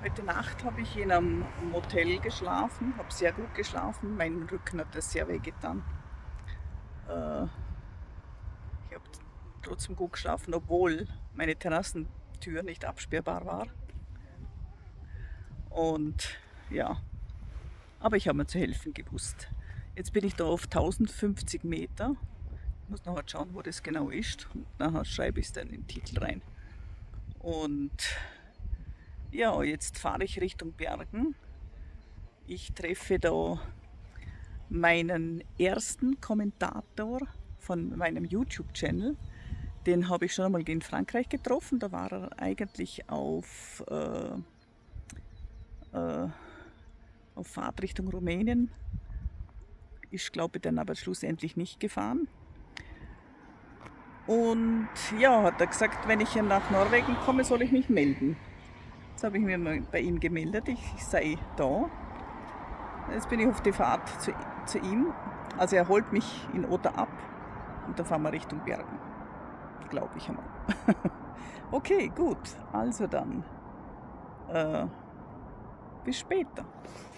Heute Nacht habe ich in einem Motel geschlafen, habe sehr gut geschlafen. Mein Rücken hat das sehr wehgetan. Äh, Ich habe trotzdem gut geschlafen, obwohl meine Terrassentür nicht absperrbar war. Und ja, aber ich habe mir zu helfen gewusst. Jetzt bin ich da auf 1050 Meter. Ich muss noch mal schauen, wo das genau ist. Und nachher schreibe ich es dann in den Titel rein. Und ja, jetzt fahre ich Richtung Bergen. Ich treffe da meinen ersten Kommentator von meinem YouTube-Channel. Den habe ich schon einmal in Frankreich getroffen. Da war er eigentlich auf Fahrt Richtung Rumänien. Ich glaube, dann aber schlussendlich nicht gefahren. Und ja, hat er gesagt, wenn ich nach Norwegen komme, soll ich mich melden. Jetzt habe ich mich mal bei ihm gemeldet, ich sei da. Jetzt bin ich auf die Fahrt zu ihm. Also er holt mich in Oder ab und dann fahren wir Richtung Bergen. Glaube ich einmal. Okay, gut. Also dann. Bis später.